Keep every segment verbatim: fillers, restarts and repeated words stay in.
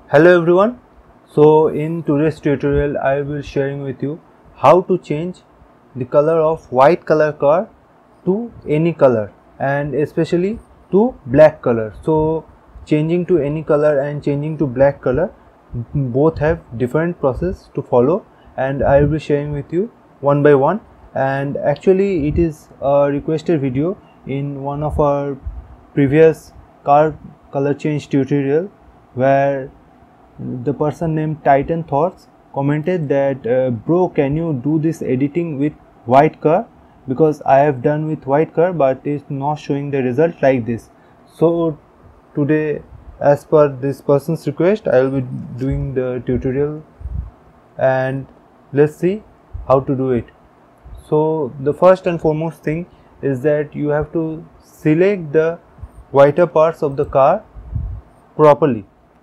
Hello everyone. So in today's tutorial I will sharing with you how to change the color of white color car to any color and especially to black color. So changing to any color and changing to black color both have different process to follow, and I will be sharing with you one by one. And actually it is a requested video in one of our previous car color change tutorial, where the person named Titan Thoughts commented that uh, bro, can you do this editing with white car, because I have done with white car but it's not showing the result like this. So today, as per this person's request, I will be doing the tutorial and let's see how to do it. So the first and foremost thing is that you have to select the whiter parts of the car properly.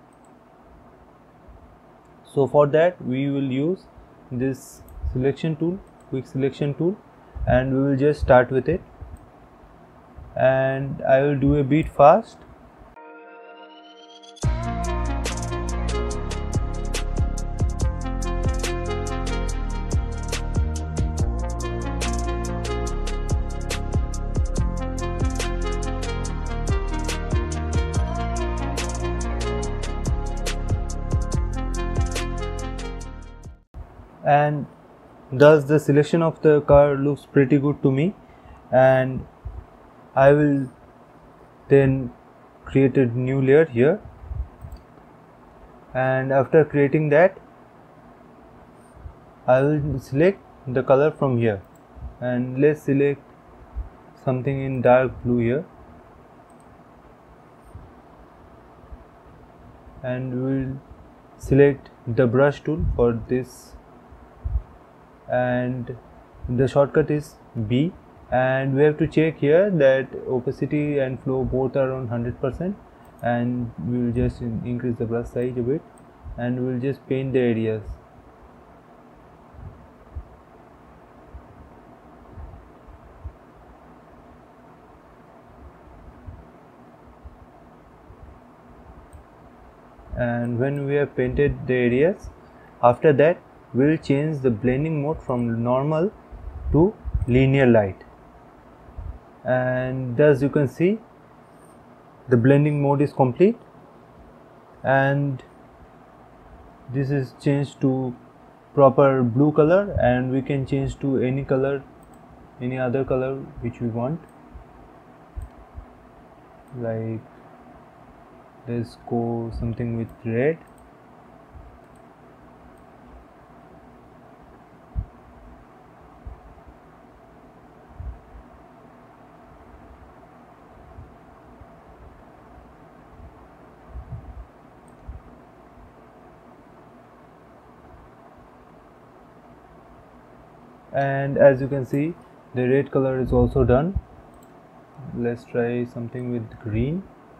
So for that we will use this selection tool, quick selection tool, and we will just start with it, and I will do a bit fast. And thus the selection of the car looks pretty good to me, and I will then create a new layer here, and after creating that I will select the color from here, and let's select something in dark blue here, and we will select the brush tool for this, and the shortcut is B, and we have to check here that opacity and flow both are on one hundred percent, and we will just increase the brush size a bit, and we will just paint the areas. And when we have painted the areas, after that we will change the blending mode from normal to linear light, and as you can see the blending mode is complete, and this is changed to proper blue color, and we can change to any color, any other color which we want. Like let's go something with red. And as you can see the red color is also done. Let's try something with green.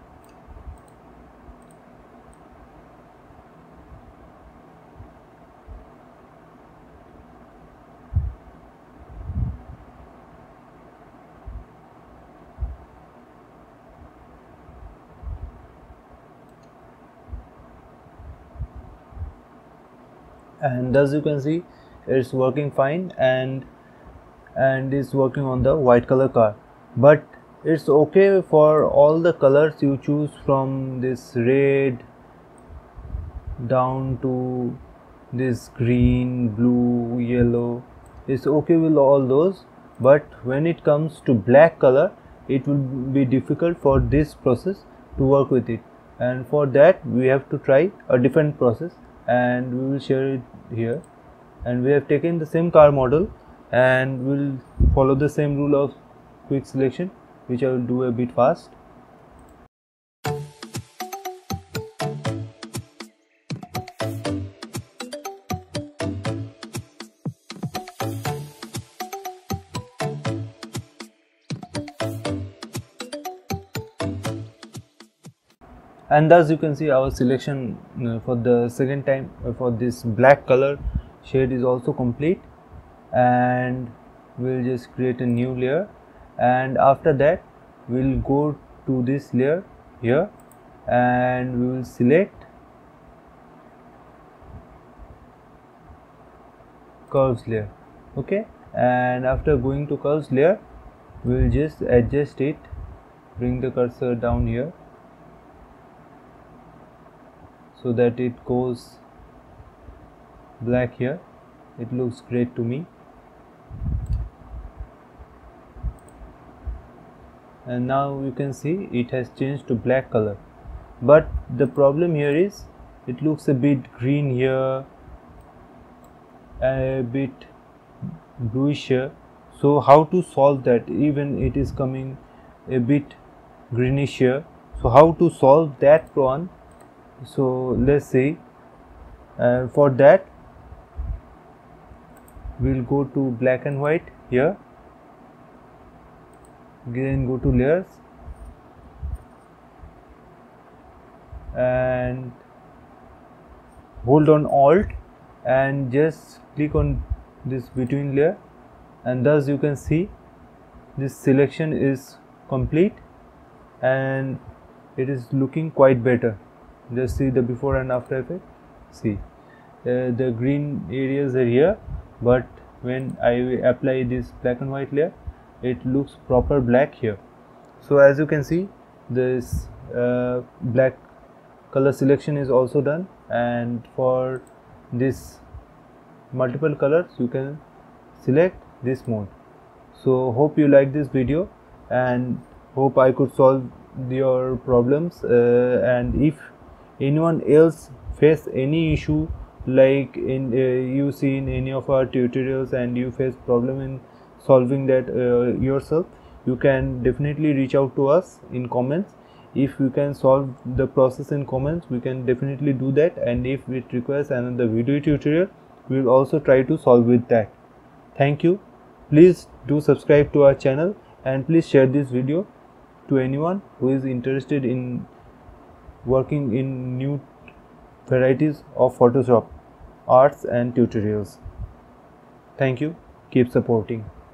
And as you can see it's working fine, and and is working on the white color car, but it's okay for all the colors you choose from this red down to this green, blue, yellow. It's okay with all those, but when it comes to black color it will be difficult for this process to work with it, and for that we have to try a different process, and we will share it here. And we have taken the same car model and will follow the same rule of quick selection, which I will do a bit fast. And thus you can see our selection uh, for the second time uh, for this black color shade is also complete, and we'll just create a new layer, and after that we'll go to this layer here, and we will select curves layer. Okay, and after going to curves layer, we will just adjust it, bring the cursor down here so that it goes black here. It looks great to me. And now you can see it has changed to black color, but the problem here is it looks a bit green here, a bit bluish here. So how to solve that? Even it is coming a bit greenish here, so how to solve that one? So let's see. And uh, for that we'll go to black and white here, again go to layers and hold on Alt and just click on this between layer, and thus you can see this selection is complete and it is looking quite better. Just see the before and after effect. See uh, the green areas are here, but when I apply this black and white layer, it looks proper black here. So as you can see, this uh, black color selection is also done, and for this multiple colors you can select this mode. So hope you like this video and hope I could solve your problems, uh, and if anyone else face any issue like in uh, you see in any of our tutorials and you face problem in solving that uh, yourself, you can definitely reach out to us in comments. If you can solve the process in comments, we can definitely do that, and if it requires another video tutorial, we will also try to solve with that. Thank you. Please do subscribe to our channel and please share this video to anyone who is interested in working in new varieties of Photoshop arts and tutorials. Thank you. Keep supporting.